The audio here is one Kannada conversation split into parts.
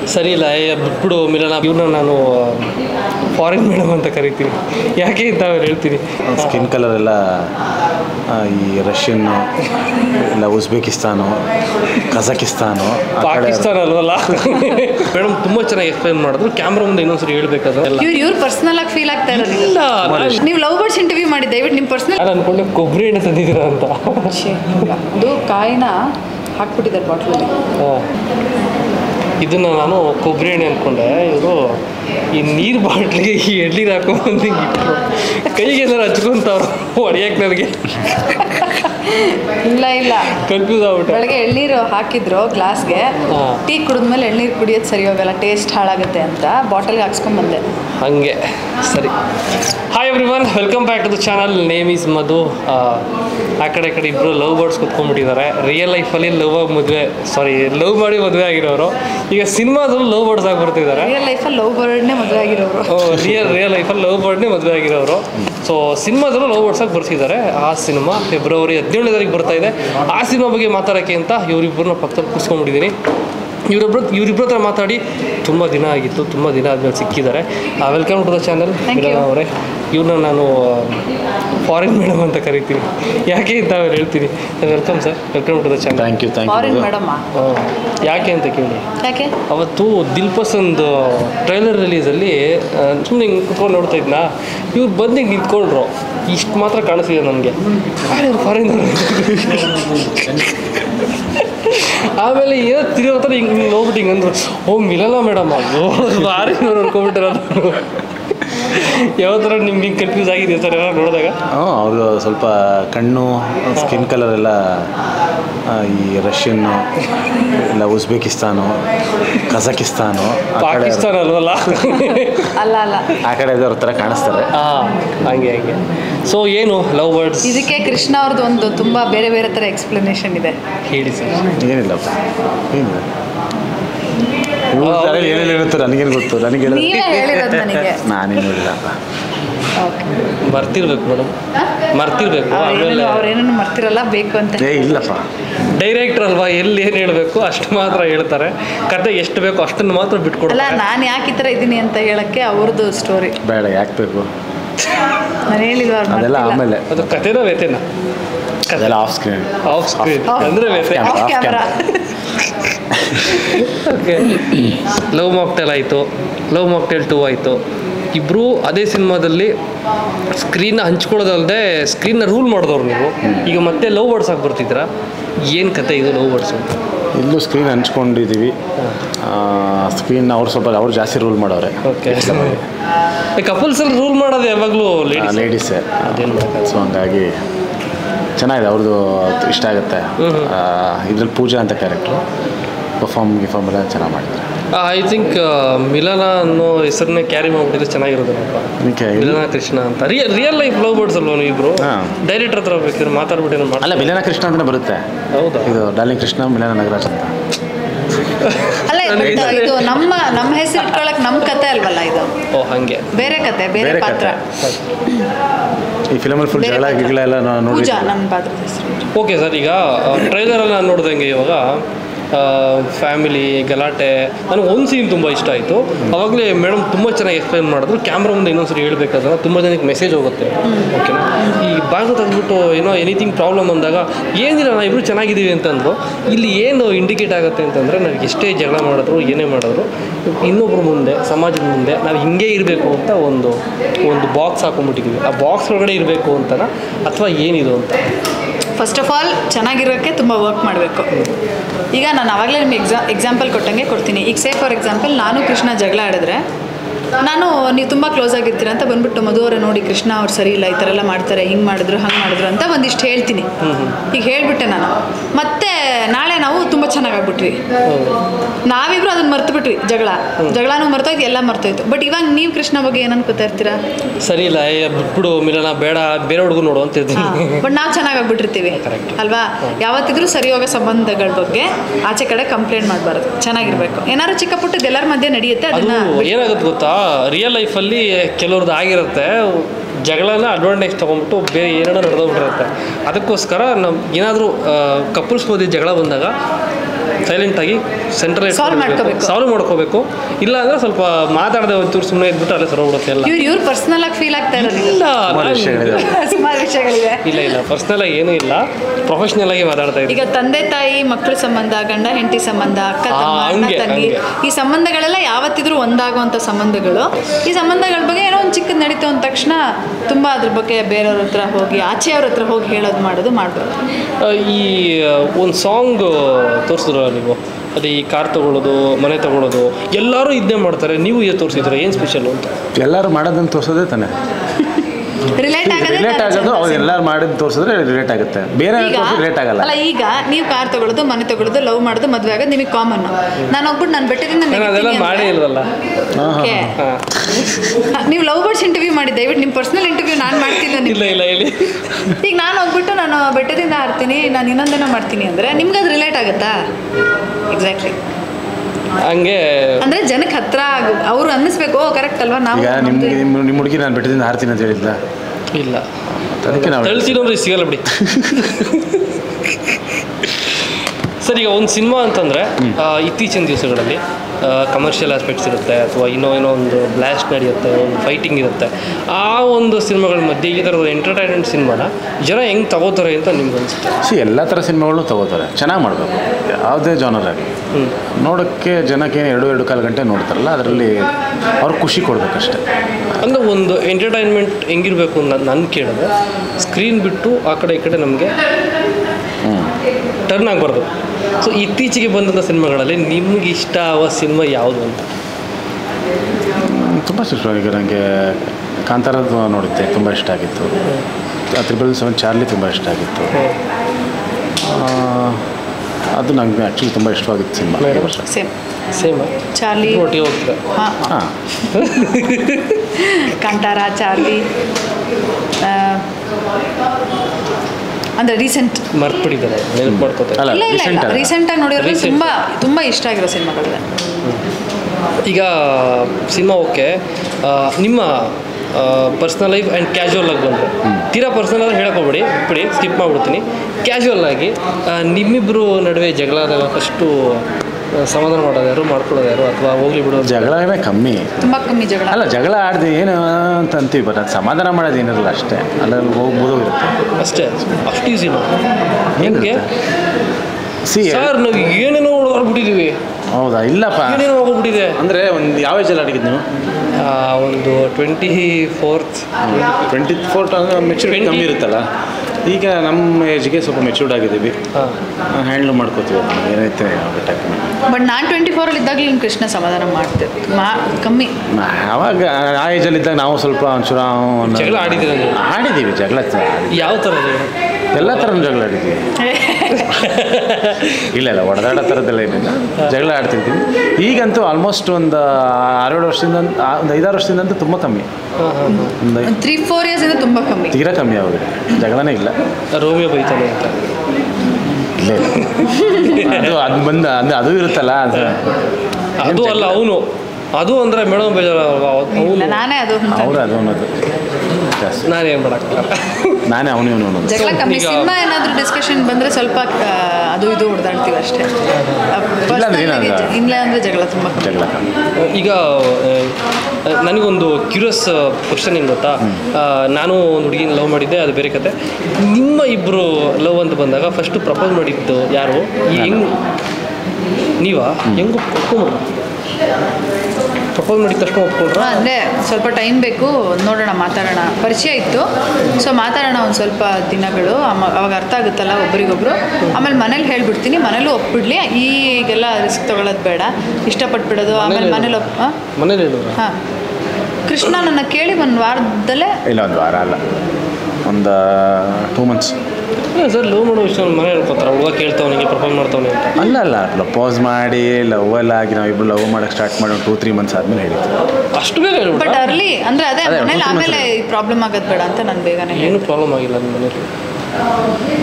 ಸರಿ ಇಲ್ಲ ಬಿಟ್ಬಿಡು ಮಿಲನ. ಇವ್ರನ್ನ ನಾನು ಫಾರಿನ್ ಮೇಡಮ್ ಅಂತ ಕರಿತೀನಿ. ಯಾಕೆ ಅಂತ ಹೇಳ್ತೀನಿ. ಸ್ಕಿನ್ ಕಲರ್ ಎಲ್ಲ ಈ ರಷ್ಯನ್ ಇಲ್ಲ ಉಜ್ಬೇಕಿಸ್ತಾನು ಕಜಕಿಸ್ತಾನು ಪಾಕಿಸ್ತಾನ ಅಲ್ವಲ್ಲ ಮೇಡಮ್. ತುಂಬ ಚೆನ್ನಾಗಿ ಎಕ್ಸ್ಪ್ಲೈನ್ ಮಾಡಿದ್ರು. ಕ್ಯಾಮ್ರಾ ಮುಂದೆ ಇನ್ನೊಂದ್ಸರಿ ಹೇಳ್ಬೇಕಾದ್ರೆ ಇವ್ರು ಪರ್ಸನಲ್ ಆಗಿ ಫೀಲ್ ಆಗ್ತಾ ಇರೋದು. ನೀವು ಲವ್ ಬರ್ಡ್ಸ್ ಇಂಟರ್ವ್ಯೂ ಮಾಡಿ ದಯವಿಟ್ಟು ನಿಮ್ಮ ಪರ್ಸನಲ್. ನಾನು ಅನ್ಕೊಂಡೆ ಕೊಬ್ಬರಿ ಎಣ್ಣೆ ತಂದಿದ್ದೀರಾ ಅಂತ. ಅದು ಕಾಯಿನ ಹಾಕ್ಬಿಟ್ಟಿದ್ದಾರೆ ಬಾಟ್ಲಲ್ಲಿ. ಇದನ್ನು ನಾನು ಕೊಬ್ಬರಿ ಎಣ್ಣೆ ಅಂದ್ಕೊಂಡೆ. ಇವರು ಈ ನೀರು ಬಾಟ್ಲಿಗೆ ಈ ಎಳ್ನೀರು ಹಾಕೊಂಡ್ಬಂದು ಇಟ್ಟರು. ಕೈಗೆ ಏನಾರು ಹಚ್ಕೊಂತವ್ರು ಹೊಡೆಯಕ್ಕೆ ನನಗೆ. ಇಲ್ಲ ಕನ್ಫ್ಯೂಸ್ ಆಗ್ಬಿಟ್ಟು. ಬೆಳಗ್ಗೆ ಎಳ್ನೀರು ಹಾಕಿದ್ರು ಗ್ಲಾಸ್ಗೆ. ಟೀ ಕುಡಿದ್ಮೇಲೆ ಎಳ್ನೀರು ಕುಡಿಯೋದು ಸರಿ ಹೋಗಲ್ಲ, ಟೇಸ್ಟ್ ಹಾಳಾಗುತ್ತೆ ಅಂತ ಬಾಟಲ್ಗೆ ಹಾಕ್ಸ್ಕೊಂಡ್ಬಂದೆ. ಹಾಗೆ ಸರಿ. Hi everyone, welcome back to the channel. Name is Madhu. ಆ ಕಡೆ ಇಬ್ಬರು ಲವ್ ಬರ್ಡ್ಸ್ ಕುತ್ಕೊಂಡ್ಬಿಟ್ಟಿದ್ದಾರೆ. ರಿಯಲ್ ಲೈಫಲ್ಲಿ ಲವ್ ಮಾಡಿ ಮದುವೆ ಆಗಿರೋರು ಈಗ ಸಿನಿಮಾದಲ್ಲಿ ಲವ್ ಬರ್ಡ್ಸ್ ಆಗಿ ಬರ್ತಿದ್ದಾರೆ. ರಿಯಲ್ ಲೈಫಲ್ಲಿ ಲವ್ ಬರ್ಡ್ನೇ ಮದುವೆ ಆಗಿರೋರು. ರಿಯಲ್ ಲೈಫಲ್ಲಿ ಲವ್ ಬರ್ಡ್ನೇ ಮದುವೆ ಆಗಿರೋರು. ಸೊ ಸಿನಿಮಾದಲ್ಲೂ ಲವ್ ಬರ್ಡ್ಸ್ ಆಗಿ ಬರ್ತಿದ್ದಾರೆ. ಆ ಸಿನಿಮಾ ಫೆಬ್ರವರಿ 17ನೇ ತಾರೀಕು ಬರ್ತಾ ಇದೆ. ಆ ಸಿನಿಮಾ ಬಗ್ಗೆ ಮಾತಾಡೋಕ್ಕೆ ಅಂತ ಇವರಿಬ್ಬರನ್ನ ಪಕ್ಕದಲ್ಲಿ ಕೂರಿಸ್ಕೊಂಡ್ಬಿಟ್ಟಿದ್ದೀನಿ. ಇವರಿಬ್ಬರ ಹತ್ರ ಮಾತಾಡಿ ತುಂಬ ದಿನ ಆಗಿತ್ತು. ತುಂಬ ದಿನ ಆದಮೇಲೆ ಸಿಕ್ಕಿದ್ದಾರೆ. ವೆಲ್ಕಮ್ ಟು ದ ಚಾನಲ್ ಮಿಲನ ಅವರೇ. ಇವ್ರನ್ನ ನಾನು ಫಾರಿನ್ ಮೇಡಮ್ ಅಂತ ಕರಿತೀನಿ. ಯಾಕೆ ಅಂತ ಹೇಳ್ತೀನಿ. Welcome sir, welcome to the channel. Thank you. Foreign madam ಯಾಕೆ ಅಂತ ಕೇಳಿ. ಯಾಕೆ ಅವತ್ತು ದಿಲ್ ಪಸಂದ್ ಟ್ರೈಲರ್ ರಿಲೀಸಲ್ಲಿ ಸುಮ್ಮನೆ ಹಿಂಗೆ ಕುತ್ಕೊಂಡು ನೋಡ್ತಾ ಇದ್ನಾ. ಇವ್ರು ಬಂದು ಹಿಂಗೆ ನಿಂತ್ಕೊಂಡ್ರು. ಇಷ್ಟು ಮಾತ್ರ ಕಾಣಿಸ್ತಿದೆ ನನಗೆ. ಫಾರಿನ್ ಆಮೇಲೆ ಏನೋ ತಿರುಗೋ ಹಿಂಗೆ ನೋಡ್ಬಿಟ್ಟು ಹಿಂಗೆ ಅಂದರು, ಓ ಮಿಲನ ಮೇಡಮ್ ಅದು ಫಾರಿನವ್ರು ಅನ್ಕೊಂಡ್ಬಿಟ್ಟಿರೋದು. ಯಾವ ಥರ ನಿಮ್ಗೆ ಹಿಂಗೆ ಕನ್ಫ್ಯೂಸ್ ಆಗಿದೆ ಸರ್ ಎಲ್ಲ ನೋಡಿದಾಗ? ಅವರು ಸ್ವಲ್ಪ ಕಣ್ಣು ಸ್ಕಿನ್ ಕಲರ್ ಎಲ್ಲ ಈ ರಷ್ಯನ್ ಇಲ್ಲ ಉಜ್ಬೇಕಿಸ್ತಾನು ಕಜಕಿಸ್ತಾನು ಪಾಕಿಸ್ತಾನ ಅಲ್ವಲ್ಲ ಅಲ್ಲ ಆ ಕಡೆ ಇದ್ದವ್ರ ಥರ ಕಾಣಿಸ್ತಾರೆ. ಹಂಗೆ ಸೊ ಏನು ಲವ್ ಬರ್ಡ್ಸ್? ಇದಕ್ಕೆ ಕೃಷ್ಣ ಅವ್ರದ್ದು ಒಂದು ತುಂಬ ಬೇರೆ ಬೇರೆ ಥರ ಎಕ್ಸ್ಪ್ಲನೇಷನ್ ಇದೆ. ಹೇಳಿ ಸರ್. ಏನಿಲ್ಲಪ್ಪ, ಏನಿಲ್ಲ ಏನೇನು ಹೇಳುತ್ತೆ ನನಗೇನು ಗೊತ್ತು. ನನಗೆ ನಾನೇನು ಹೇಳಿಲ್ಲಪ್ಪ. ಮರ್ತಿರ್ಬೇಕು ಮೇಡಮ್, ಮರ್ತಿರ್ಬೇಕು. ಅವ್ರೇನೂ ಮರ್ತಿರಲ್ಲ, ಬೇಕು ಅಂತ. ಇಲ್ಲಪ್ಪ, ಡೈರೆಕ್ಟರ್ ಅಲ್ವಾ, ಎಲ್ಲಿ ಏನು ಹೇಳಬೇಕು ಅಷ್ಟು ಮಾತ್ರ ಹೇಳ್ತಾರೆ. ಕತೆ ಎಷ್ಟು ಬೇಕೋ ಅಷ್ಟನ್ನು ಮಾತ್ರ ಬಿಟ್ಕೊಡಲ್ಲ. ನಾನು ಯಾಕೆ ಈ ಥರ ಇದ್ದೀನಿ ಅಂತ ಹೇಳಕ್ಕೆ ಅವ್ರದ್ದು ಸ್ಟೋರಿ ಬೇಡ. ಯಾಕೆ ಬೇಕು? ನಾನು ಹೇಳಿಲ್ವ ಅದೆಲ್ಲ ಆಮೇಲೆ. ಅದು ಕತೆನ ವ್ಯತೆನ? ಅದೆಲ್ಲ ಆಫ್ ಸ್ಕ್ರೀನ್ ಅಂದರೆ ವ್ಯತೆ. ಓಕೆ. ಲವ್ ಮಾಕ್ಟೇಲ್ ಆಯಿತು, ಲವ್ ಮಾಕ್ಟೇಲ್ 2 ಆಯಿತು. ಇಬ್ಬರು ಅದೇ ಸಿನಿಮಾದಲ್ಲಿ ಸ್ಕ್ರೀನ್ನ ಹಂಚ್ಕೊಳ್ಳೋದಲ್ಲದೆ ಸ್ಕ್ರೀನ್ನ ರೂಲ್ ಮಾಡಿದವ್ರು ನೀವು. ಈಗ ಮತ್ತೆ ಲವ್ ಬರ್ಡ್ಸ್ ಆಗಿ ಬರ್ತಿದ್ದೀರಾ. ಏನು ಕತೆ ಇದು ಲವ್ ಬರ್ಡ್ಸು? ಇಲ್ಲೂ ಸ್ಕ್ರೀನ್ ಹಂಚ್ಕೊಂಡಿದ್ದೀವಿ. ಸ್ಕ್ರೀನ್ ಅವ್ರು ಜಾಸ್ತಿ ರೂಲ್ ಮಾಡೋರೆ. ಓಕೆ. ಕಪಲ್ಸಲ್ಲಿ ರೂಲ್ ಮಾಡೋದು ಯಾವಾಗಲೂ ಲೇಡೀಸೇ. ಸೊ ಹಂಗಾಗಿ ಚೆನ್ನಾಗಿದೆ. ಅವ್ರದ್ದು ಇಷ್ಟ ಆಗುತ್ತೆ. ಇದ್ರಲ್ಲಿ ಪೂಜಾ ಅಂತ ಕ್ಯಾರೆಕ್ಟ್ರು ಪರ್ಫಾರ್ಮ್ ಎಲ್ಲ ಚೆನ್ನಾಗಿ ಮಾಡಿದ್ದಾರೆ. ಐ ಥಿಂಕ್ ಮಿಲನ ಅನ್ನೋ ಹೆಸರನ್ನೇ ಕ್ಯಾರಿ ಮಾಡಿಬಿಟ್ಟಿದ್ರೆ ಚೆನ್ನಾಗಿರೋದಪ್ಪ. ಮಿಲನ ಕೃಷ್ಣ ಅಂತ. ರಿಯಲ್ ಲೈಫ್ ಲವ್ ಬರ್ಡ್ಸ್ ಅಲ್ವಾ ಇಬ್ರು? ಡೈರೆಕ್ಟರ್ ಹತ್ರ ಬೇಕಿದ್ರೆ ಮಾತಾಡ್ಬಿಟ್ಟು ಅಲ್ಲ, ಮಿಲನ ಕೃಷ್ಣ ಅಂತಲೇ ಬರುತ್ತೆ. ಹೌದಾ? ಇದು ಡಾರ್ಲಿಂಗ್ ಕೃಷ್ಣ, ಮಿಲನ ನಾಗರಾಜ್ ಅಂತ. ಅಲ್ಲ, ಇದು ನಮ್ಮ ಹೆಸರು ಇಟ್ಕೊಳಕ್ ನಮ್ಮ ಕತೆ ಅಲ್ವಲ್ಲ ಇದು. ಓ ಹಾಗೆ, ಬೇರೆ ಕತೆ, ಬೇರೆ ಪಾತ್ರ. ಈ ಫಿಲಮಲ್ಲಿ ಫುಲ್ ಜಗಳ ಗಿಗಳ ಎಲ್ಲ ನೋಡಿ. ಪೂಜಾ ನಮ್ಮ ಪಾತ್ರದ ಹೆಸರು. ಓಕೆ ಸರ್, ಈಗ ಟ್ರೈಲರಲ್ಲಿ ನಾನು ನೋಡ್ದಂಗೆ ಇವಾಗ ಫ್ಯಾಮಿಲಿ ಗಲಾಟೆ. ನನಗೆ ಒಂದು ಸೀನ್ ತುಂಬ ಇಷ್ಟ ಆಯಿತು. ಅವಾಗಲೇ ಮೇಡಮ್ ತುಂಬ ಚೆನ್ನಾಗಿ ಎಕ್ಸ್ಪ್ಲೈನ್ ಮಾಡಿದ್ರು. ಕ್ಯಾಮ್ರಾ ಮುಂದೆ ಇನ್ನೊಂದ್ಸರಿ ಹೇಳ್ಬೇಕಾದ್ರೆ ತುಂಬ ಜನಕ್ಕೆ ಮೆಸೇಜ್ ಹೋಗುತ್ತೆ. ಓಕೆನಾ? ಈ ಭಾಗ ತೆಗೆದ್ಬಿಟ್ಟು ಏನೋ ಎನಿಥಿಂಗ್ ಪ್ರಾಬ್ಲಮ್ ಅಂದಾಗ ಏನಿಲ್ಲ ನಾವು ಇಬ್ಬರು ಚೆನ್ನಾಗಿದ್ದೀವಿ ಅಂತಂದ್ರು. ಇಲ್ಲಿ ಏನು ಇಂಡಿಕೇಟ್ ಆಗುತ್ತೆ ಅಂತಂದರೆ, ನಾವು ಎಷ್ಟೇ ಜಗಳ ಮಾಡಿದ್ರು ಏನೇ ಮಾಡಿದ್ರು ಇನ್ನೊಬ್ಬರು ಮುಂದೆ, ಸಮಾಜದ ಮುಂದೆ ನಾವು ಹಿಂಗೆ ಇರಬೇಕು ಅಂತ ಒಂದು ಬಾಕ್ಸ್ ಹಾಕೊಂಡ್ಬಿಟ್ಟಿದ್ದೀವಿ. ಆ ಬಾಕ್ಸ್ ಒಳಗಡೆ ಇರಬೇಕು ಅಂತನಾ ಅಥವಾ ಏನಿದು ಅಂತ? ಫಸ್ಟ್ ಆಫ್ ಆಲ್ ಚೆನ್ನಾಗಿರೋಕ್ಕೆ ತುಂಬ ವರ್ಕ್ ಮಾಡಬೇಕು. ಈಗ ನಾನು ಆವಾಗಲೇ ನಿಮ್ಗೆ ಎಕ್ಸಾಂಪಲ್ ಕೊಟ್ಟಂಗೆ ಕೊಡ್ತೀನಿ. ಈಗ ಫಾರ್ ಎಕ್ಸಾಂಪಲ್ ನಾನು ಕೃಷ್ಣ ಜಗಳ ಆಡಿದ್ರೆ, ನಾನು ನೀವು ತುಂಬ ಕ್ಲೋಸ್ ಆಗಿರ್ತೀರ ಅಂತ ಬಂದ್ಬಿಟ್ಟು ಮಧು ಅವರೇ ನೋಡಿ ಕೃಷ್ಣ ಅವ್ರು ಸರಿ ಇಲ್ಲ, ಈ ಥರ ಎಲ್ಲ ಮಾಡ್ತಾರೆ, ಹಿಂಗೆ ಮಾಡಿದ್ರು ಹಂಗೆ ಮಾಡಿದ್ರು ಅಂತ ಒಂದಿಷ್ಟು ಹೇಳ್ತೀನಿ. ಈಗ ಹೇಳಿಬಿಟ್ಟೆ ನಾನು. ಮತ್ತೆ ನಾಳೆ ನಾವು ತುಂಬ ಚೆನ್ನಾಗಾಗ್ಬಿಟ್ವಿ. ನಾವಿಬ್ರು ಅದನ್ನು ಮರ್ತುಬಿಟ್ವಿ. ಜಗಳನೂ ಮರ್ತೋಯ್ತು, ಎಲ್ಲ ಮರ್ತೋಯ್ತು. ಬಟ್ ಇವಾಗ ನೀವು ಕೃಷ್ಣ ಬಗ್ಗೆ ಏನು ಅನ್ಕೋತಾ ಇರ್ತೀರಾ? ಸರಿ ಇಲ್ಲ, ಬಿಟ್ಬಿಡು ಮಿಲನ, ಬೇಡ ಬೇರೆ ಹುಡುಗ ನೋಡು ಅಂತ ಇರ್ತೀನಿ. ಬಟ್ ನಾವು ಚೆನ್ನಾಗಾಗ್ಬಿಟ್ಟಿರ್ತೀವಿ ಅಲ್ವಾ? ಯಾವತ್ತಿದ್ರೂ ಸರಿ ಹೋಗೋ ಸಂಬಂಧಗಳ ಬಗ್ಗೆ ಆಚೆ ಕಡೆ ಕಂಪ್ಲೇಂಟ್ ಮಾಡಬಾರ್ದು. ಚೆನ್ನಾಗಿರ್ಬೇಕು. ಏನಾದ್ರು ಚಿಕ್ಕ ಪುಟ್ಟದ್ದು ಎಲ್ಲರ ಮಧ್ಯೆ ನಡೆಯುತ್ತೆ. ಅದನ್ನ ಏನಾಗುತ್ತೆ ಗೊತ್ತಾ, ರಿಯಲ್ ಲೈಫಲ್ಲಿ ಕೆಲವ್ರದ್ದು ಆಗಿರುತ್ತೆ. ಜಗಳನ ಅಡ್ವಾಂಟೇಜ್ ತೊಗೊಂಡ್ಬಿಟ್ಟು ಬೇರೆ ಏನಾದ್ರು ನಡೆದೋಗ್ಬಿಟ್ಟಿರುತ್ತೆ. ಅದಕ್ಕೋಸ್ಕರ ನಾವು ಏನಾದರೂ ಕಪಲ್ಸ್ ಮಧ್ಯೆ ಜಗಳ ಬಂದಾಗ ಸೈಲೆಂಟಾಗಿ ಸೆಂಟ್ರಲ್ ಸಾಲ್ವ್ ಮಾಡ್ಕೋಬೇಕು. ಇಲ್ಲ ಅಂದರೆ ಸ್ವಲ್ಪ ಮಾತಾಡದೆ ಒಂಚೂರು ಸುಮ್ಮನೆ ಇದ್ಬಿಟ್ಟು ಅಲ್ಲೇ ಸರೋಗ್ಬಿಡುತ್ತೆ ಎಲ್ಲ. ಇವ್ರು ಪರ್ಸ್ನಲ್ ಆಗಿ ಫೀಲ್ ಆಗ್ತಾ ಇರೋದಿಲ್ಲ. ಸುಮಾರು ವಿಷಯಗಳಿದೆ. ಇಲ್ಲ ಪರ್ಸ್ನಲ್ ಆಗಿ ಏನೂ ಇಲ್ಲ, ಪ್ರೊಫೆಷ್ನಲ್ ಆಗಿ ಮಾತಾಡ್ತಾ ಇದ್ದೀವಿ. ಈಗ ತಂದೆ ತಾಯಿ ಮಕ್ಕಳ ಸಂಬಂಧ, ಗಂಡ ಹೆಂಡತಿ ಸಂಬಂಧ, ಅಕ್ಕ ತಮ್ಮ, ಅಣ್ಣ ತಂಗಿ, ಈ ಸಂಬಂಧಗಳೆಲ್ಲ ಯಾವತ್ತಿದ್ರೂ ಒಂದಾಗುವಂಥ ಸಂಬಂಧಗಳು. ಈ ಸಂಬಂಧಗಳ ಬಗ್ಗೆ ಏನೋ ಒಂದು ಚಿಕ್ಕದು ನಡೀತು ಅಂದ ತಕ್ಷಣ ತುಂಬ ಅದ್ರ ಬಗ್ಗೆ ಬೇರೆಯವ್ರ ಹತ್ರ ಹೋಗಿ ಆಚೆಯವ್ರ ಹತ್ರ ಹೋಗಿ ಹೇಳೋದು ಮಾಡೋದು ಮಾಡ್ಬೋದು. ಈ ಒಂದು ಸಾಂಗ್ ತೋರಿಸಿದ್ರಲ್ಲ ನೀವು, ಅದೇ ಈ ಕಾರ್ ತೊಗೊಳ್ಳೋದು, ಮನೆ ತೊಗೊಳ್ಳೋದು, ಎಲ್ಲರೂ ಇದನ್ನೇ ಮಾಡ್ತಾರೆ, ನೀವು ಇದು ತೋರಿಸಿದ್ರೆ ಏನು ಸ್ಪೆಷಲ್ ಅಂತ? ಎಲ್ಲರೂ ಮಾಡೋದನ್ನು ತೋರಿಸೋದೇ ತಾನೆ ರಿಲೇಟ್ ಆಗೋದು. ಅವ್ರು ಎಲ್ಲರೂ ಮಾಡಿದ್ದು ತೋರಿಸಿದ್ರೆ ರಿಲೇಟ್ ಆಗುತ್ತೆ, ಬೇರೆ ರಿಲೇಟ್ ಆಗಲ್ಲ. ಅಲ್ಲ, ಈಗ ನೀವು ಕಾರ್ ತೊಗೊಳ್ಳೋದು, ಮನೆ ತೊಗೊಳ್ಳೋದು, ಲವ್ ಮಾಡೋದು, ಮದುವೆ ಆಗೋದು ನಿಮಗೆ ಕಾಮನ್. ನಾನು ಹೋಗ್ಬಿಟ್ಟು ನಾನು ಬೆಟ್ಟದಿಂದ ಅದೆಲ್ಲ ಮಾಡೇ ಇಲ್ವಲ್ಲ. ನೀವು ಲವ್ ಬರ್ಡ್ಸ್ ಇಂಟರ್ವ್ಯೂ ಮಾಡಿದ್ದೆ, ದಯವಿಟ್ಟು ನಿಮ್ಮ ಪರ್ಸನಲ್ ಇಂಟರ್ವ್ಯೂ ನಾನು ಮಾಡ್ತಿದ್ದೆ. ಇಲ್ಲ ಹೇಳಿ. ಈಗ ನಾನು ಹೋಗ್ಬಿಟ್ಟು ನಾನು ಬೆಟ್ಟದಿಂದ ಹಾರ್ತೀನಿ, ನಾನು ಇನ್ನೊಂದೇನೋ ಮಾಡ್ತೀನಿ ಅಂದರೆ ನಿಮ್ಗೆ ಅದು ರಿಲೇಟ್ ಆಗುತ್ತಾ? ಎಕ್ಸಾಕ್ಟ್ಲಿ ಹಂಗೆ ಅಂದರೆ ಜನಕ್ಕೆ ಹತ್ರ ಅವ್ರು ಅನ್ನಿಸ್ಬೇಕು, ಓ ಕರೆಕ್ಟ್ ಅಲ್ವಾ ನಾವು. ಈಗ ನಿಮ್ಮ ಹುಡುಗಿ ನಾನು ಬೆಟ್ಟದಿಂದ ಹಾರ್ತೀನಿ ಅಂತ ಹೇಳಿದ್ದ? ಇಲ್ಲ, ಅದಕ್ಕೆ ನಾವು ಹೇಳ್ತೀನಂದ್ರೆ ಸಿಗಲ್ಲ ಬಿಡಿ. ಸರ್, ಈಗ ಒಂದು ಸಿನಿಮಾ ಅಂತಂದರೆ ಇತ್ತೀಚಿನ ದಿವಸಗಳಲ್ಲಿ ಕಮರ್ಷಿಯಲ್ ಆಸ್ಪೆಕ್ಟ್ಸ್ ಇರುತ್ತೆ, ಅಥವಾ ಏನೋ ಒಂದು ಬ್ಲಾಸ್ಟ್ ನಡೆಯುತ್ತೆ, ಒಂದು ಫೈಟಿಂಗ್ ಇರುತ್ತೆ. ಆ ಒಂದು ಸಿನಿಮಾಗಳ ಮಧ್ಯೆ ಈ ಥರದ ಎಂಟರ್ಟೈನ್ಮೆಂಟ್ ಸಿನಿಮಾನ ಜನ ಹೆಂಗೆ ತಗೋತಾರೆ ಅಂತ ನಿಮ್ಗೆ ಅನಿಸುತ್ತೆ? ಎಲ್ಲ ಥರ ಸಿನಿಮಾಗಳನ್ನು ತಗೋತಾರೆ, ಚೆನ್ನಾಗಿ ಮಾಡಬೇಕು, ಯಾವುದೇ ಜಾನರ್ ಆಗಿ. ನೋಡೋಕ್ಕೆ ಜನಕ್ಕೆ 2-2.25 ಗಂಟೆ ನೋಡ್ತಾರಲ್ಲ, ಅದರಲ್ಲಿ ಅವ್ರಿಗೆ ಖುಷಿ ಕೊಡಬೇಕಷ್ಟೆ. ಅಂದರೆ ಒಂದು ಎಂಟರ್ಟೈನ್ಮೆಂಟ್ ಹೆಂಗಿರಬೇಕು ಅಂತ ನಾನು ಕೇಳಿದ್ರೆ, ಸ್ಕ್ರೀನ್ ಬಿಟ್ಟು ಆ ಕಡೆ ಈ ಕಡೆ ನಮಗೆ ಟರ್ನ್ ಆಗಬಾರ್ದು. ಸೊ ಇತ್ತೀಚೆಗೆ ಬಂದಂಥ ಸಿನಿಮಾಗಳಲ್ಲಿ ನಿಮ್ಗೆ ಇಷ್ಟ ಆಗೋ ಸಿನಿಮಾ ಯಾವುದು ಅಂತ? ತುಂಬ ಇಷ್ಟ. ನನಗೆ ಕಾಂತಾರದ್ದು ನೋಡಿದ್ದೆ, ತುಂಬ ಇಷ್ಟ ಆಗಿತ್ತು. 777 ಚಾರ್ಲಿ ತುಂಬ ಇಷ್ಟ ಆಗಿತ್ತು. ಅದು ನನಗೆ ಆ್ಯಕ್ಚುಲಿ ತುಂಬ ಇಷ್ಟವಾಗಿತ್ತು ಸಿನಿಮಾ. ಸೇಮ್ ಚಾರ್ಲಿ ಒಟ್ಟಿಗೆ ಹೋಗ್ತದೆ. ಹಾಂ, ಕಾಂತಾರ, ಚಾರ್ಲಿ, ಅಂದರೆ ರೀಸೆಂಟ್ ಮರ್ತ್ಬಿಟ್ಟಿದ್ದಾರೆ, ನೆನಪು ಮಾಡ್ಕೋತಾರೆ. ಇಲ್ಲ ರೀಸೆಂಟಾಗಿ ನೋಡಿರೋದು ತುಂಬ ಇಷ್ಟ ಆಗಿರೋ ಸಿನಿಮಾಗಳಿದೆ. ಈಗ ಸಿನಿಮಾ ಓಕೆ, ನಿಮ್ಮ ಪರ್ಸ್ನಲ್ ಲೈಫ್ ಆ್ಯಂಡ್ ಕ್ಯಾಶುವಲ್ ಆಗಿ ಬಂದರೆ, ತೀರಾ ಪರ್ಸ್ನಲ್ ಆಗಿ ಹೇಳೋಕೋಗ್ಬೇಡಿ, ಬಿಡಿ, ಸ್ಕಿಪ್ ಮಾಡಿಬಿಡ್ತೀನಿ. ಕ್ಯಾಶುವಲ್ ಆಗಿ ನಿಮ್ಮಿಬ್ಬರು ನಡುವೆ ಜಗಳ ಆದಾಗ ಫಸ್ಟು ಸಮಾಧಾನ ಮಾಡೋದು ಯಾರು, ಮಾಡ್ಕೊಳ್ಳೋದು ಯಾರು, ಅಥವಾ ಹೋಗ್ಲಿ ಬಿಡೋದು? ಜಗಳನೇ ಕಮ್ಮಿ, ತುಂಬ ಕಮ್ಮಿ ಜಗಳ. ಅಲ್ಲ, ಜಗಳ ಆಡ್ದು ಏನು ಅಂತ ಅಂತೀವಿ, ಬಟ್ ಅದು ಸಮಾಧಾನ ಮಾಡೋದು ಏನಿರಲ್ಲ ಅಷ್ಟೇ. ಅದ್ರಲ್ಲಿ ಹೋಗ್ಬೋದು ಅಷ್ಟೇ, ಅಷ್ಟು ಈಸಿನ ಹೆಂಗೆ ಸರ್? ನಾವು ಏನೇನೋ ಹೊರಬಿಟ್ಟಿದ್ದೀವಿ. ಹೌದಾ? ಇಲ್ಲಪ್ಪ, ಏನೇನೋ ಹೋಗ್ಬಿಟ್ಟಿದೆ. ಅಂದರೆ ಒಂದು ಯಾವ ಏಜಲ್ಲಿ ಆಡಿದ್ದು ನೀವು? ಒಂದು 24 ಮೆಚೂರಿಟಿ ಕಮ್ಮಿ ಇರುತ್ತಲ್ಲ. ಈಗ ನಮ್ಮ ಏಜ್ಗೆ ಸ್ವಲ್ಪ ಮೆಚೂರ್ಡ್ ಆಗಿದ್ದೀವಿ, ಹ್ಯಾಂಡ್ಲ್ ಮಾಡ್ಕೋತೀವಿ ಏನೈತೆ. ಬಟ್ ನಾನು 24 ಇದ್ದಾಗಲೂ ನಿಮ್ಮ ಕೃಷ್ಣ ಸಮಾಧಾನ ಮಾಡ್ತೇವೆ, ಕಮ್ಮಿ. ಆವಾಗ ಆ ಏಜಲ್ಲಿದ್ದಾಗ ನಾವು ಸ್ವಲ್ಪ ಒಂಚೂರು ಜಗಳ ಆಡಿದ್ದೀವಿ. ಜಗಳ ಯಾವ ಥರ? ಎಲ್ಲ ಥರನೂ ಜಗಳ ಆಡಿದ್ದೀವಿ. ಇಲ್ಲ ಹೊಡೆದಾಡೋ ಥರದ್ದೆಲ್ಲ ಏನಿಲ್ಲ, ಜಗಳ ಆಡ್ತಿರ್ತೀವಿ. ಈಗಂತೂ ಆಲ್ಮೋಸ್ಟ್ ಒಂದು 6-7 ವರ್ಷದಿಂದ, ಒಂದು 5-6 ವರ್ಷದಿಂದಂತೂ ತುಂಬ ಕಮ್ಮಿ. 3-4 ಇಯರ್ಸ್ ಇಂದ ತುಂಬ ಕಮ್ಮಿ, ತೀರಾ ಕಮ್ಮಿ ಆಗಿದೆ, ಜಗಳನೇ ಇಲ್ಲ. ರೋಮಿಯೋ ಬೈತಾನೆ ಅಂತ ಇಲ್ಲ, ಅದು ಬಂದ ಅಂದರೆ ಅದು ಇರುತ್ತಲ್ಲ, ಅದು ಅಲ್ಲ ಅವನು, ಅದು ಅಂದರೆ ಮೇಡಮ್ ಬೇಜಾರು, ನಾನೇ ಅದು ಅವರು ಅದು ಅನ್ನೋದು. ನಾನೇನು ಮಾಡೋಕ್ಕಲ್ಲ, ನಾನೇ ಅವನು ಅನ್ನೋದು. ಜಗಳ ಕಮ್ಮಿ. ಸಿನಿಮಾ ಏನಾದರೂ ಡಿಸ್ಕಷನ್ ಬಂದರೆ ಸ್ವಲ್ಪ ಅದು ಇದು ಹೊಡೆದಾಡ್ತೀವಿ ಅಷ್ಟೇ. ಇಲ್ಲ ಅಂದರೆ ಜಗಳ ತುಂಬ ಜಗಳ. ಈಗ ನನಗೊಂದು ಕ್ಯೂರಿಯಸ್ ಕ್ವಶನ್ ಏನು ಗೊತ್ತಾ, ನಾನು ಒಂದು ಹುಡುಗಿನ ಲವ್ ಮಾಡಿದ್ದೆ, ಅದು ಬೇರೆ ಕತೆ. ನಿಮ್ಮ ಇಬ್ಬರು ಲವ್ ಅಂತ ಬಂದಾಗ ಫಸ್ಟು ಪ್ರಪೋಸ್ ಮಾಡಿದ್ದು ಯಾರು? ಹೆಂಗೆ ನೀವಾ? ಹೆಂಗೆ ಒಪ್ಕೊಂಡ್ರು? ಪ್ರಪೋಸ್ ಮಾಡಿದ ತಕ್ಷಣ ಒಪ್ಕೊಂಡ್ರು? ಅಂದರೆ ಸ್ವಲ್ಪ ಟೈಮ್ ಬೇಕು, ನೋಡೋಣ, ಮಾತಾಡೋಣ, ಪರಿಚಯ ಇತ್ತು. ಸೊ ಮಾತಾಡೋಣ ಒಂದು ಸ್ವಲ್ಪ ದಿನಗಳು, ಅವಾಗ ಅರ್ಥ ಆಗುತ್ತಲ್ಲ ಒಬ್ರಿಗೊಬ್ರು. ಆಮೇಲೆ ಮನೇಲಿ ಹೇಳ್ಬಿಡ್ತೀನಿ, ಮನೇಲೂ ಒಪ್ಪಿಡ್ಲಿ, ಈಗೆಲ್ಲ ರಿಸ್ಕ್ ತೊಗೊಳೋದು ಬೇಡ, ಇಷ್ಟಪಟ್ಬಿಡೋದು. ಆಮೇಲೆ ಮನೇಲಿ ಮನೇಲಿ ಹಾಂ, ಕೃಷ್ಣ ನನ್ನ ಕೇಳಿ ಒಂದು ವಾರದಲ್ಲೇ, ಇಲ್ಲ ಒಂದು ವಾರ ಅಲ್ಲ, ಒಂದು 2 months. ಸರ್ ಲವ್ ಮಾಡೋ ವಿಷಯ ಮನೆ ಹೇಳ್ಕೊತಾರೆ, ಹುಡುಗ ಕೇಳ್ತಾವನಿಗೆ ಪ್ರಪೋಸ್ ಮಾಡ್ತಾವನಿ ಅಂತ? ಅಲ್ಲ ಪ್ರಪೋಸ್ ಮಾಡಿ ಲವ್ ಎಲ್ಲ ಆಗಿ ನಾವಿಬ್ರು ಲವ್ ಮಾಡೋಕ್ಕೆ ಸ್ಟಾರ್ಟ್ ಮಾಡಿ 2-3 months ಆದಮೇಲೆ ಹೇಳಿದ್ದು. ಅಷ್ಟು ಬೇಗ ಹೇಳ್ಬಿಟ್ಟು? ಬಟ್ ಅರ್ಲಿ ಅಂದರೆ ಅದೇ ಮನೇಲಿ ಆಮೇಲೆ ಪ್ರಾಬ್ಲಮ್ ಆಗೋದು ಬೇಡ ಅಂತ ನಾನು ಬೇಗನೆ. ಏನು ಪ್ರಾಬ್ಲಮ್ ಆಗಿಲ್ಲ ನಿಮ್ಮ ಮನೇಲಿ?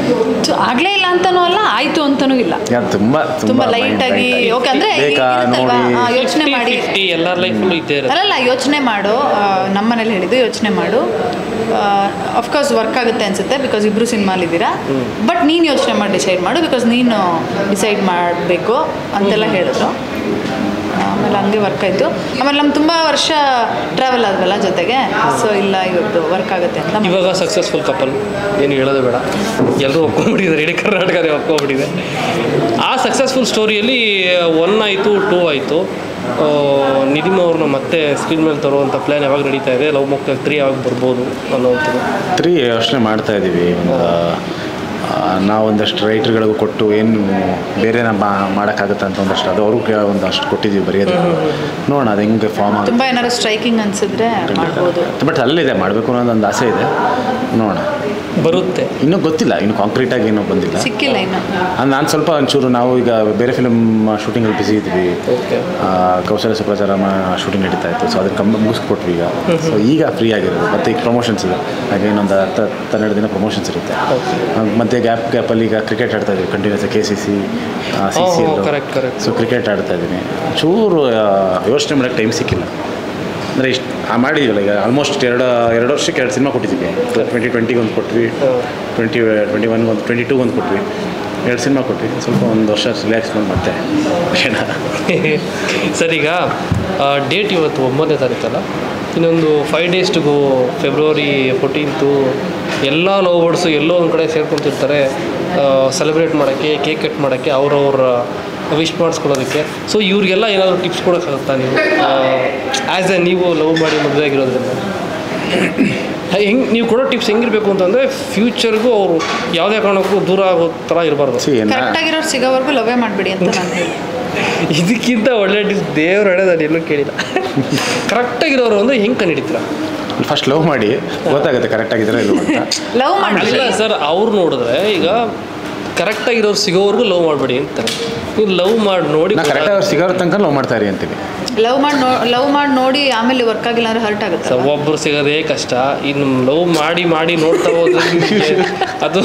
ಆಗಲೇ ಇಲ್ಲ ಅಂತನೂ ಅಲ್ಲ, ಆಯಿತು ಅಂತನೂ ಇಲ್ಲ. ತುಂಬ ಲೈಟಾಗಿ ಓಕೆ ಅಂದರೆ ಯೋಚನೆ ಮಾಡಿ ಎಲ್ಲರ ಲೈಫಲ್ಲೂ ಇದ್ದೇ ಇರುತ್ತೆ. ಅಲ್ಲಲ್ಲ, ಯೋಚನೆ ಮಾಡು. ನಮ್ಮ ಮನೇಲಿ ಹೇಳಿದ್ದು ಯೋಚನೆ ಮಾಡು. ಅಫ್ಕೋರ್ಸ್ ವರ್ಕ್ ಆಗುತ್ತೆ ಅನಿಸುತ್ತೆ, ಬಿಕಾಸ್ ಇಬ್ಬರು ಸಿನಿಮಾಲಿದ್ದೀರಾ. ಬಟ್ ನೀನು ಯೋಚನೆ ಮಾಡಿ ಡಿಸೈಡ್ ಮಾಡು, ಬಿಕಾಸ್ ನೀನು ಡಿಸೈಡ್ ಮಾಡಬೇಕು ಅಂತೆಲ್ಲ ಹೇಳಿದ್ರು. ಆಮೇಲೆ ಹಂಗೆ ವರ್ಕ್ ಆಯಿತು. ಆಮೇಲೆ ನಮ್ಮ ತುಂಬ ವರ್ಷ ಟ್ರಾವೆಲ್ ಆದ್ವಲ್ಲ ಜೊತೆಗೆ, ಸೊ ಇಲ್ಲ ಇವತ್ತು ವರ್ಕ್ ಆಗುತ್ತೆ ಅಂತ. ಇವಾಗ ಸಕ್ಸಸ್ಫುಲ್ ಕಪಲ್ ಏನು ಹೇಳೋದು ಬೇಡ, ಎಲ್ಲರೂ ಒಪ್ಕೊಂಡ್ಬಿಟ್ಟಿದ್ದಾರೆ, ಇಡೀ ಕರ್ನಾಟಕನೇ ಒಪ್ಕೊಂಡ್ಬಿಟ್ಟಿದೆ. ಆ ಸಕ್ಸಸ್ಫುಲ್ ಸ್ಟೋರಿಯಲ್ಲಿ 1 ಆಯಿತು, 2 ಆಯಿತು. ನಿಧಿಮ್ ಅವ್ರನ್ನ ಮತ್ತೆ ಸ್ಕ್ರೀನ್ ಮೇಲೆ ತರುವಂಥ ಪ್ಲ್ಯಾನ್ ಯಾವಾಗ ನಡೀತಾ ಇದೆ? ಲವ್ ಮೊಕ್ಟೇಲ್ 3 ಯಾವಾಗ ಬರ್ಬೋದು ಅನ್ನೋದು 3 ಯೋಚನೆ ಮಾಡ್ತಾ ಇದ್ದೀವಿ. ನಾವೊಂದಷ್ಟು ರೈಟ್ರ್ಗಳಿಗೂ ಕೊಟ್ಟು ಏನು ಬೇರೆ ಮಾಡೋಕ್ಕಾಗುತ್ತೆ ಅಂತ ಒಂದಷ್ಟು ಅದು ಅವ್ರಿಗೆ ಒಂದಷ್ಟು ಕೊಟ್ಟಿದ್ದೀವಿ ಬರೆಯೋದು. ನೋಡೋಣ ಅದು ಹೆಂಗೆ ಫಾರ್ಮ್ ಆಗುತ್ತೆ. ತುಂಬ ಏನಾದ್ರು ಸ್ಟ್ರೈಕಿಂಗ್ ಅನಿಸಿದ್ರೆ ಮಾಡ್ಬೋದು. ಬಟ್ ಅಲ್ಲಿದೆ ಮಾಡಬೇಕು ಅನ್ನೋದೊಂದು ಆಸೆ ಇದೆ, ನೋಡೋಣ ಬರುತ್ತೆ. ಇನ್ನೂ ಗೊತ್ತಿಲ್ಲ, ಇನ್ನು ಕಾಂಕ್ರೀಟಾಗಿ ಏನೂ ಬಂದಿಲ್ಲ, ಸಿಕ್ಕಿಲ್ಲ ಇನ್ನು. ನಾನು ಸ್ವಲ್ಪ ಒಂಚೂರು ನಾವು ಈಗ ಬೇರೆ ಫಿಲ್ಮ್ ಶೂಟಿಂಗಲ್ಲಿ ಬಿಸಿ ಇದ್ವಿ. ಕೌಶಲ್ಯ777 ಶೂಟಿಂಗ್ ನಡೀತಾ ಇತ್ತು, ಸೊ ಅದನ್ನು ಮುಗಿಸ್ಕೊಟ್ವಿ ಈಗ. ಸೊ ಈಗ ಫ್ರೀ ಆಗಿರೋದು, ಮತ್ತು ಈಗ ಪ್ರಮೋಷನ್ಸ್ ಇದೆ, ಹಾಗೆ ಇನ್ನೊಂದು 10-12 ದಿನ ಪ್ರಮೋಷನ್ಸ್ ಇರುತ್ತೆ. ಮತ್ತು ಗ್ಯಾಪಲ್ಲಿ ಈಗ ಕ್ರಿಕೆಟ್ ಆಡ್ತಾ ಇದ್ದೀವಿ continues, KCC CCL. So cricket ಆಡ್ತಾ ಇದ್ದೀನಿ. ಚೂರು ಯೋಚನೆ ಮಾಡೋಕ್ಕೆ ಟೈಮ್ ಸಿಕ್ಕಿಲ್ಲ. ಅಂದರೆ ಇಷ್ಟು ಮಾಡಿದ್ದೀವಲ್ಲ ಈಗ ಆಲ್ಮೋಸ್ಟ್ 2 ವರ್ಷಕ್ಕೆ 2 ಸಿನಿಮಾ ಕೊಟ್ಟಿದ್ದೀವಿ. 2020 ಒಂದು ಕೊಟ್ವಿ, 2021 ಒಂದು, 22 ಒಂದು ಕೊಟ್ವಿ, 2 ಸಿನಿಮಾ ಕೊಟ್ವಿ. ಸ್ವಲ್ಪ ಒಂದು ವರ್ಷ ರಿಲ್ಯಾಕ್ಸ್ ಮಾಡಿ ಮತ್ತೆ ಸರ್, ಈಗ ಡೇಟ್ ಇವತ್ತು 9ನೇ ತಾರೀಕಲ್ಲ, ಇನ್ನೊಂದು 5 days to go, February 14th. ಎಲ್ಲ ಲವ್ ಬರ್ಡ್ಸು ಎಲ್ಲೋ ಒಂದು ಕಡೆ ಸೇರ್ಕೊತಿರ್ತಾರೆ ಸೆಲೆಬ್ರೇಟ್ ಮಾಡೋಕ್ಕೆ, ಕೇಕ್ ಕಟ್ ಮಾಡೋಕ್ಕೆ, ಅವ್ರವ್ರ ವಿಶ್ ಮಾಡಿಸ್ಕೊಳ್ಳೋದಕ್ಕೆ. ಸೊ ಇವ್ರಿಗೆಲ್ಲ ಏನಾದರೂ ಟಿಪ್ಸ್ ಕೊಡೋಕ್ಕಾಗುತ್ತಾ ನೀವು, ಆ್ಯಸ್ ಎ ನೀವು ಲವ್ ಮಾಡಿ ಮದುವೆ ಆಗಿರೋದ್ರಿಂದ? ಹೆಂಗೆ ನೀವು ಕೊಡೋ ಟಿಪ್ಸ್ ಹೆಂಗಿರಬೇಕು ಅಂತಂದರೆ ಫ್ಯೂಚರ್ಗೂ ಅವರು ಯಾವುದೇ ಕಾರಣಕ್ಕೂ ದೂರ ಆಗೋ ಥರ ಇರಬಾರ್ದು. ಕರೆಕ್ಟಾಗಿರೋರು ಸಿಗೋವರೆಗೂ ಲವೇ ಮಾಡಿಬಿಡಿ ಅಂತ ನಾನು ಹೇಳಿ. ಇದಕ್ಕಿಂತ ಒಳ್ಳೆ ಟಿಪ್ಸ್ ದೇವ್ರ ಹಣೆ ನಾನು ಎಲ್ಲೂ ಕೇಳಿಲ್ಲ. ಕರೆಕ್ಟಾಗಿರೋರು ಅಂದರೆ ಹೆಂಗೆ ಕಂಡುಹಿಡಿತೀರಾ? ಫಸ್ಟ್ ಲವ್ ಮಾಡಿ ಗೊತ್ತಾಗುತ್ತೆ ಕರೆಕ್ಟಾಗಿದ್ರೆ ಇಲ್ಲ ಅಂತ. ಲವ್ ಮಾಡಿಲ್ಲ ಸರ್, ಅವ್ರು ನೋಡಿದ್ರೆ ಈಗ ಕರೆಕ್ಟಾಗಿರೋರು ಸಿಗೋವರೆಗೂ ಲವ್ ಮಾಡಬೇಡಿ ಅಂತಾರೆ. ನೀವು ಲವ್ ಮಾಡಿ ನೋಡಿ ಕರೆಕ್ಟಾಗಿ ಅವ್ರು ಸಿಗೋರ ತನಕ ಲವ್ ಮಾಡ್ತಾರೆ ಅಂತೀನಿ. ಲವ್ ಮಾಡಿ ನೋಡಿ ಆಮೇಲೆ ವರ್ಕ್ ಆಗಿಲ್ಲ ಅಂದರೆ ಹರ್ಟ್ ಆಗುತ್ತೆ. ಸರ್, ಒಬ್ಬರು ಸಿಗೋದೇ ಕಷ್ಟ. ಇನ್ನು ಲವ್ ಮಾಡಿ ನೋಡ್ತಾ ಹೋದ್ರೆ ಅದು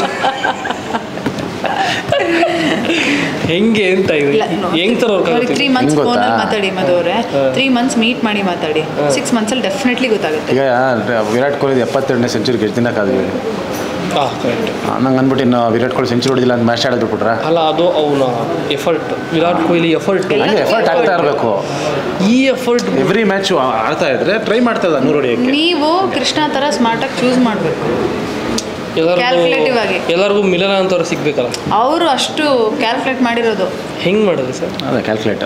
ಹೆಂಗೆ ಅಂತ ಇದೆ, ಹೆಂಗ್ ತರ ವರ್ಕ್ ಆಗುತ್ತೆ? 3 months ಫೋನಲ್ಲಿ ಮಾತಾಡಿ ಮಧು ಅವರೇ, 3 months ಮೀಟ್ ಮಾಡಿ ಮಾತಾಡಿ, 6 months ಅಲ್ಲಿ ಡೆಫಿನೆಟ್ಲಿ ಗೊತ್ತಾಗುತ್ತೆ. ಈಗ ವಿರಾಟ್ ಕೊಹ್ಲಿ 72ನೇ ಸೆಂಚುರಿಗೆ ಎಷ್ಟು ದಿನ ಕಾದ್ವಿ? ನಂಗೆ ಅಂದ್ಬಿಟ್ಟು ಇನ್ನು ವಿರಾಟ್ ಕೊಹ್ಲಿ ಸೆಂಚುರಿ ಹೊಡಿದಿಲ್ಲ ಅಂತ ಮ್ಯಾಚ್ ಆಡೋದು ಬಿಟ್ಬಿಟ್ರೆ ಅಲ್ಲ, ಅದು ಅವನ ಎಫರ್ಟ್. ವಿರಾಟ್ ಕೊಹ್ಲಿ ಎಫರ್ಟ್ ಆಗ್ತಾ ಇರಬೇಕು. ಈ ಎಫರ್ಟ್ ಎವ್ರಿ ಮ್ಯಾಚ್ ಆಡ್ತಾ ಇದ್ರೆ ಟ್ರೈ ಮಾಡ್ತಾ ಇದ್ದ 100 ಹೊಡಿಯೋಕ್ಕೆ. ನೀವು ಕೃಷ್ಣ ಥರ ಸ್ಮಾರ್ಟಾಗಿ ಚೂಸ್ ಮಾಡಬೇಕು, ಕ್ಯಾಲ್ಕುಲೇಟಿವ್ ಆಗಿ. ಎಲ್ಲರಿಗೂ ಮಿಲನ ಅಂತವ್ರು ಸಿಗ್ಬೇಕಲ್ಲ, ಅವರು ಅಷ್ಟು ಕ್ಯಾಲ್ಕುಲೇಟ್ ಮಾಡಿರೋದು. ಹೆಂಗೆ ಮಾಡೋದು ಸರ್? ಅದೇ ಕ್ಯಾಲ್ಕುಲೇಟ್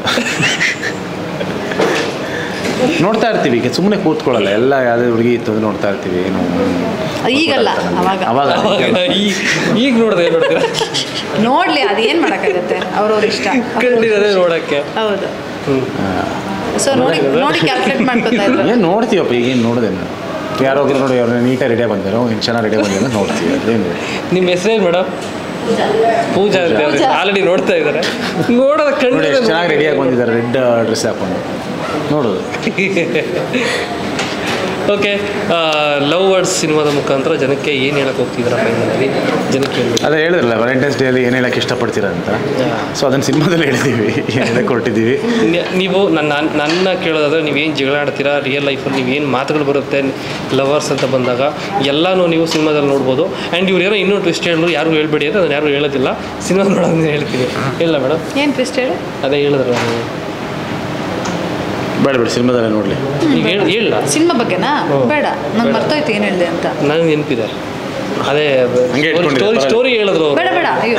ನೋಡ್ತಾ ಇರ್ತೀವಿ, ಈಗ ಸುಮ್ಮನೆ ಕೂತ್ಕೊಳ್ಳಲ್ಲ, ಎಲ್ಲ ಯಾವುದೇ ಹುಡುಗಿ ಇತ್ತು ಅಂದ್ರೆ ನೋಡ್ತಾ ಇರ್ತೀವಿ. ಏನು ಈಗಲ್ಲ, ಅವಾಗ ಈಗ ನೋಡಿದ್ರೆ ನೋಡ್ತೀರಾ? ನೋಡ್ಲಿ, ಅದೇನು ಮಾಡೋಕ್ಕಾಗತ್ತೆ, ಅವ್ರವ್ರ ಇಷ್ಟ ನೋಡೋಕ್ಕೆ. ಹೌದು. ಸೊ ನೋಡಿ ಕ್ಯಾಲ್ಕುಲೇಟ್ ಮಾಡ್ಕೊತಾ ಇದ್ರು. ಏನು ನೋಡ್ತೀವಪ್ಪ, ಈಗೇನು ನೋಡಿದೆ ಯಾರೋ ಹೋಗಿರೋ ನೋಡಿ, ಅವ್ರನ್ನ ನೀಟಾಗಿ ರೆಡಿಯಾಗಿ ಬಂದಿರೋ, ಇನ್ನು ಚೆನ್ನಾಗಿ ರೆಡಿಯಾಗಿ ಬಂದಿರೋ ನೋಡ್ತೀವಿ. ಅದೇನು ನಿಮ್ಮ ಹೆಸರೇನು ಮೇಡಮ್? ಪೂಜಾ ಅಂತ ಆಲ್ರೆಡಿ ನೋಡ್ತಾ ಇದ್ದಾರೆ. ನೋಡೋದು ನೋಡಿ ಎಷ್ಟು ಚೆನ್ನಾಗಿ ರೆಡಿಯಾಗಿ ಬಂದಿದ್ದಾರೆ, ರೆಡ್ ಡ್ರೆಸ್ ಹಾಕೊಂಡು ನೋಡೋದು. ಓಕೆ, ಲವ್ ವರ್ಡ್ಸ್ ಸಿನಿಮಾದ ಮುಖಾಂತರ ಜನಕ್ಕೆ ಏನು ಹೇಳಕ್ಕೆ ಹೋಗ್ತಿದ್ದೀರಾ? ಫೈನಲಿ ಜನಕ್ಕೆ ಅದೇ ಹೇಳಿದ್ರಲ್ಲ, ವ್ಯಾಲೆಂಟೈನ್ಸ್ ಡೇಲಿ ಏನು ಹೇಳಕ್ಕೆ ಇಷ್ಟಪಡ್ತೀರಾ ಅಂತ. ಸೊ ಅದನ್ನು ಸಿನಿಮಾದಲ್ಲಿ ಹೇಳಿದ್ದೀವಿ, ಹೇಳಕ್ಕೆ ಕೊಟ್ಟಿದ್ದೀವಿ. ನೀವು ನನ್ನ ಕೇಳೋದಾದ್ರೆ, ನೀವೇನು ಜಗಳ ಆಡ್ತೀರಾ ರಿಯಲ್ ಲೈಫಲ್ಲಿ, ನೀವೇನು ಮಾತುಗಳು ಬರುತ್ತೆ ಲವರ್ಸ್ ಅಂತ ಬಂದಾಗ ಎಲ್ಲನೂ ನೀವು ಸಿನಿಮಾದಲ್ಲಿ ನೋಡ್ಬೋದು. ಆ್ಯಂಡ್ ಇವ್ರು ಏನೋ ಇನ್ನೂ ಟ್ವಿಸ್ಟ್ ಹೇಳಿದ್ರು, ಯಾರು ಹೇಳ್ಬೇಡಿ ಅಂತ ಅದನ್ನು ಯಾರು ಹೇಳೋದಿಲ್ಲ, ಸಿನಿಮಾ ನೋಡೋದನ್ನ ಹೇಳ್ತೀನಿ. ಇಲ್ಲ ಮೇಡಮ್, ಏನು ಟ್ವಿಸ್ಟ್ ಹೇಳಿ? ಅದೇ ಹೇಳಿದ್ರು ನೀವು. ಬೇಡ ಸಿನಿಮಾದಲ್ಲೇ ನೋಡಲಿ. ಈಗ ಹೇಳ ಸಿನಿಮಾ ಬಗ್ಗೆನಾ? ಬೇಡ, ನಂಗೆ ಮರ್ತೋಯ್ತು ಏನು ಹೇಳಿದೆ ಅಂತ. ನನಗೆ ನೆನಪಿದೆ, ಅದೇ ಸ್ಟೋರಿ ಹೇಳಿದ್ರು ಅವರು. ಬೇಡ ಅಯ್ಯೋ.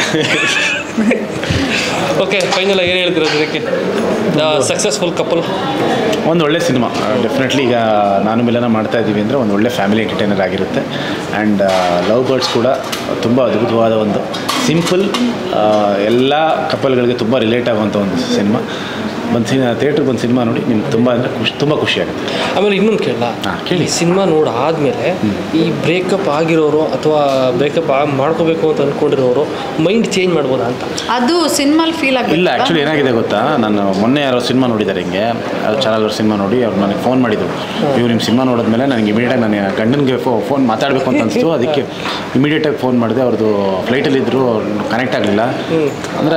ಓಕೆ, ಫೈನಲ್ ಆಗಿ ಏನು ಹೇಳ್ತೀರಾ ಅದಕ್ಕೆ? ಸಕ್ಸಸ್ಫುಲ್ ಕಪಲ್, ಒಂದು ಒಳ್ಳೆ ಸಿನಿಮಾ ಡೆಫಿನೆಟ್ಲಿ. ಈಗ ನಾನು ಮಿಲನ ಮಾಡ್ತಾ ಇದ್ದೀವಿ ಅಂದರೆ ಒಂದು ಒಳ್ಳೆ ಫ್ಯಾಮಿಲಿ ಎಂಟರ್ಟೈನರ್ ಆಗಿರುತ್ತೆ. ಆ್ಯಂಡ್ ಲವ್ ಬರ್ಡ್ಸ್ ಕೂಡ ತುಂಬ ಅದ್ಭುತವಾದ ಒಂದು ಸಿಂಪಲ್, ಎಲ್ಲ ಕಪಲ್ಗಳಿಗೆ ತುಂಬ ರಿಲೇಟ್ ಆಗುವಂಥ ಒಂದು ಸಿನಿಮಾ. ಥಿಯೇಟ್ರಿಗೆ ಬಂದು ಸಿನಿಮಾ ನೋಡಿ ನಿಮ್ಗೆ ತುಂಬ ಖುಷಿ ಆಗುತ್ತೆ. ಆಮೇಲೆ ಇನ್ನೊಂದು ಕೇಳಲ್ಲ, ಕೇಳಿ. ಸಿನಿಮಾ ನೋಡಾದ್ಮೇಲೆ ಈ ಬ್ರೇಕಪ್ ಆಗಿರೋರು ಅಥವಾ ಬ್ರೇಕಪ್ ಮಾಡ್ಕೋಬೇಕು ಅಂತ ಅಂದ್ಕೊಂಡಿರೋರು ಮೈಂಡ್ ಚೇಂಜ್ ಮಾಡ್ಬೋದಾ ಅಂತ? ಅದು ಸಿನಿಮಾಲ್ ಫೀಲ್ ಆಗುತ್ತೆ. ಇಲ್ಲ, ಆ್ಯಕ್ಚುಲಿ ಏನಾಗಿದೆ ಗೊತ್ತಾ, ನಾನು ಮೊನ್ನೆ ಯಾರೋ ಸಿನಿಮಾ ನೋಡಿದ್ದಾರೆ ಹಿಂಗೆ, ಚಾನಲ್ ಅವ್ರ ಸಿನಿಮಾ ನೋಡಿ ಅವ್ರು ನನಗೆ ಫೋನ್ ಮಾಡಿದರು. ಇವ್ರು ನಿಮ್ಮ ಸಿನಿಮಾ ನೋಡಿದ್ಮೇಲೆ ನನಗೆ ಇಮಿಡಿಯೇಟಾಗಿ ನನಗೆ ಗಂಡನಿಗೆ ಫೋನ್ ಮಾತಾಡಬೇಕು ಅಂತ ಅನಿಸ್ತು. ಅದಕ್ಕೆ ಇಮಿಡಿಯೇಟಾಗಿ ಫೋನ್ ಮಾಡಿದೆ. ಅವ್ರದ್ದು ಫ್ಲೈಟಲ್ಲಿದ್ದರು, ಕನೆಕ್ಟ್ ಆಗಲಿಲ್ಲ. ಅಂದರೆ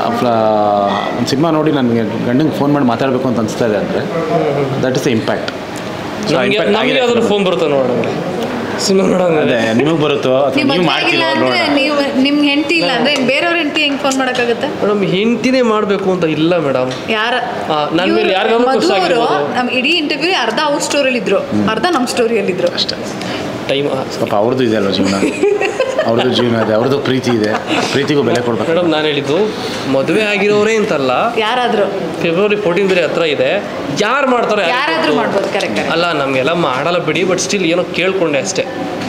ಒಂದು ಸಿನಿಮಾ ನೋಡಿ ನನಗೆ ಗಂಡನಿಗೆ ಫೋನ್ ಮಾಡಿ ಮಾತಾಡಬೇಕು ಅಂತ ಅನಿಸ್ತಾ ಇದೆ ಅಂದರೆ ದಟ್ ಇಸ್ ದ ಇಂಪ್ಯಾಕ್ಟ್. ನಮಗೆ ಯಾವ್ದಾದ್ರು ಫೋನ್ ಬರುತ್ತೆ ನೋಡೋಣ, ಸಿನಿಮಾ ನೋಡೋಂಗೆ ನಿಮಗೆ ಬರುತ್ತೋ ಅಥವಾ ನೀವು ಮಾಡ್ತೀರೋ ನೋಡೋಣ. ನೀವು ನಿಮ್ಗೆ ಹೆಂಡತಿ ಇಲ್ಲ ಅಂದರೆ ಬೇರೆಯವ್ರ ಹೆಂಡತಿ ಹೆಂಗೆ ಫೋನ್ ಮಾಡೋಕ್ಕಾಗುತ್ತೆ ಮೇಡಮ್? ಹೆಂಡ್ತಿನೇ ಮಾಡಬೇಕು ಅಂತ ಇಲ್ಲ ಮೇಡಮ್. ಯಾರ ನನ್ನ ಮೇಲೆ ಮಧು ಅವರು ನಮ್ಮ ಇಡೀ ಇಂಟರ್ವ್ಯೂ ಅರ್ಧ ಅವ್ರ ಸ್ಟೋರಿಯಲ್ಲಿದ್ದರು, ಅರ್ಧ ನಮ್ಮ ಸ್ಟೋರಿಯಲ್ಲಿದ್ದರು ಅಷ್ಟೇ. ಟೈಮ್ ಸ್ವಲ್ಪ ಅವ್ರದ್ದು ಇದೆ ಅಲ್ವ ಜೀವನ, ಅವ್ರದ್ದು ಜೀವನ ಇದೆ, ಅವ್ರದ್ದು ಪ್ರೀತಿ ಇದೆ, ಪ್ರೀತಿಗೂ ಬೆಲೆ ಕೊಡ್ಬೇಕು. ಮೇಡಮ್ ನಾನು ಹೇಳಿದ್ದು ಮದುವೆ ಆಗಿರೋರೇ ಅಂತಲ್ಲ, ಯಾರಾದರೂ ಫೆಬ್ರವರಿ 14 ಬೇರೆ ಹತ್ರ ಇದೆ, ಯಾರು ಮಾಡ್ತಾರೆ ಯಾರಾದರೂ ಮಾಡ್ಬೋದು. ಕರೆಕ್ಟ್ ಅಲ್ಲ, ನಮಗೆಲ್ಲ ಮಾಡಲ್ಲ ಬಿಡಿ, ಬಟ್ ಸ್ಟಿಲ್ ಏನೋ ಕೇಳ್ಕೊಂಡೆ ಅಷ್ಟೇ.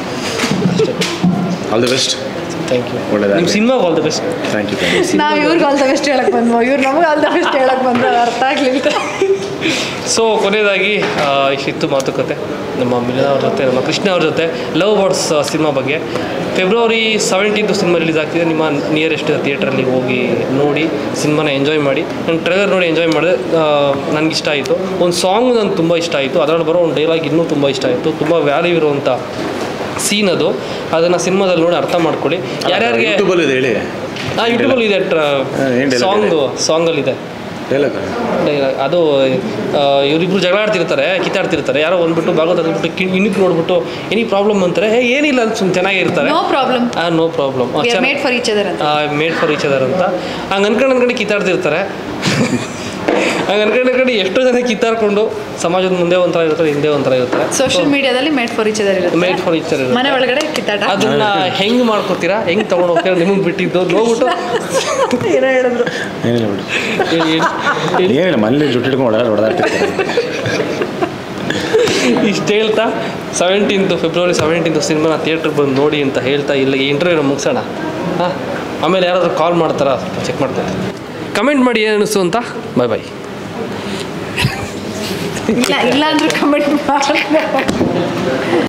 All the best. Thank you. ಒಳ್ಳೆಯದು. ನಿಮ್ಮ ಸಿನಿಮಾಗೆ all the best. Thank you. ನಾವು ಇವ್ರಿಗೆ ಆಲ್ ದ ಬೆಸ್ಟ್ ಹೇಳಕ್ಕೆ ಬಂದ್ವು, ಇವ್ರು ನಮಗೆ ಆಲ್ ದ ಬೆಸ್ಟ್ ಹೇಳಕ್ಕೆ ಬಂದ್ರು, ಅರ್ಥ ಆಗಲಿಲ್ಲ. ಸೊ ಕೊನೆಯದಾಗಿ ಇಷ್ಟಿತ್ತು ಮಾತುಕತೆ ನಮ್ಮ ಮಿಲನ ಅವ್ರ ಜೊತೆ, ನಮ್ಮ ಕೃಷ್ಣ ಅವ್ರ ಜೊತೆ ಲವ್ ಬರ್ಡ್ಸ್ ಸಿನಿಮಾ ಬಗ್ಗೆ. ಫೆಬ್ರವರಿ 17 ಸಿನಿಮಾ ರಿಲೀಸ್ ಆಗ್ತಿದೆ. ನಿಮ್ಮ ನಿಯರೆಸ್ಟ್ ಥಿಯೇಟ್ರಲ್ಲಿ ಹೋಗಿ ನೋಡಿ ಸಿನಿಮಾನ ಎಂಜಾಯ್ ಮಾಡಿ. ನಾನು ಟ್ರೈಲರ್ ನೋಡಿ ಎಂಜಾಯ್ ಮಾಡಿದೆ, ನನಗೆ ಇಷ್ಟ ಆಯಿತು. ಒಂದು ಸಾಂಗ್ ನನಗೆ ತುಂಬ ಇಷ್ಟ ಆಯಿತು, ಅದರಲ್ಲಿ ಬರೋ ಒಂದು ಡೈಲಾಗ್ ಇನ್ನೂ ತುಂಬ ಇಷ್ಟ ಆಯಿತು. ತುಂಬ ವ್ಯಾಲ್ಯೂ ಇರುವಂಥ ಸೀನ್ ಅದು. ಅದನ್ನು ಸಿನಿಮಾದಲ್ಲಿ ನೋಡಿ ಅರ್ಥ ಮಾಡ್ಕೊಳ್ಳಿ. ಯಾರ್ಯಾರಿಗೆ ಯೂಟ್ಯೂಬಲ್ಲಿ ಇದೆ ಹೇಳಿ. ಯೂಟ್ಯೂಬಲ್ಲಿ ಇದೆ, ಸಾಂಗಲ್ಲಿದೆ ಡೈಲಾಗ್. ಅದು ಇವರಿಬ್ರು ಜಗಳ ಆಡ್ತಿರ್ತಾರೆ, ಕಿತ್ತಾಡ್ತಿರ್ತಾರೆ. ಯಾರೋ ಬಂದ್ಬಿಟ್ಟು ಭಾಗವತ ಅಂದ್ಬಿಟ್ಟು ಇನ್ನಿಕ್ ನೋಡ್ಬಿಟ್ಟು ಎನಿ ಪ್ರಾಬ್ಲಮ್ ಅಂತಾರೆ. ಏನಿಲ್ಲ ಅಂತ ಸುಮ್ಮನೆ ಚೆನ್ನಾಗಿರ್ತಾರೆ. No problem, no problem, made for each other ಅಂತ ಹಂಗೆ ಅನ್ಕೊಂಡು ಕಿತ್ತಾಡ್ತಿರ್ತಾರೆ. ಹಂಗೆ ಅನ್ಕೊಂಡು ಎಷ್ಟೋ ಜನ ಕಿತ್ತಾಡ್ಕೊಂಡು ಸಮಾಜದ ಮುಂದೆ ಒಂಥರ ಇರ್ತಾರೆ, ಹಿಂದೆ ಒಂಥರ ಇರ್ತಾರೆ. ಸೋಷಿಯಲ್ ಮೀಡಿಯಾದಲ್ಲಿ ಮೇಡ್ ಫಾರ್ ಈಚ್ ಅದರ್ ಇರುತ್ತೆ. ಮೇಡ್ ಫಾರ್ ಈಚ್ ಅದರ್ ಮನೆ ಒಳಗಡೆ ಕಿತ್ತಾಟ. ಅದನ್ನ ಹೆಂಗೆ ಮಾಡ್ಕೊತೀರಾ, ಹೆಂಗೆ ತೊಗೊಂಡು ಹೋಗ್ತೀರಾ, ನಿಮಗೆ ಬಿಟ್ಟಿದ್ದು ನೋಡ್ಬಿಟ್ಟು ಏನೋ ಹೇಳಿದ್ರು. ಏನಿಲ್ಲ ಬಿಡಿ, ಏನಿಲ್ಲ, ಮನೇಲಿ ಜುಟ್ಟಿಟ್ಕೊಂಡು ಹೊಡೆದಾಡ್ತಿರ್ತಾರೆ. ಇಷ್ಟು ಹೇಳ್ತಾ ಫೆಬ್ರವರಿ 17 ಸಿನಿಮಾನ ಥಿಯೇಟ್ರಿಗೆ ಬಂದು ನೋಡಿ ಅಂತ ಹೇಳ್ತಾ ಇಲ್ಲ ಈ ಇಂಟರ್ವ್ಯೂನ ಮುಗಿಸೋಣ. ಹಾಂ, ಆಮೇಲೆ ಯಾರಾದರೂ ಕಾಲ್ ಮಾಡ್ತಾರಾ ಚೆಕ್ ಮಾಡ್ತಾರೆ. ಕಮೆಂಟ್ ಮಾಡಿ ಏನು ಅನಿಸ್ತು ಅಂತ. ಬಾಯ್. ಇಲ್ಲ ಅಂದ್ರೂ ಕಮೆಂಟ್ ಮಾಡಿ.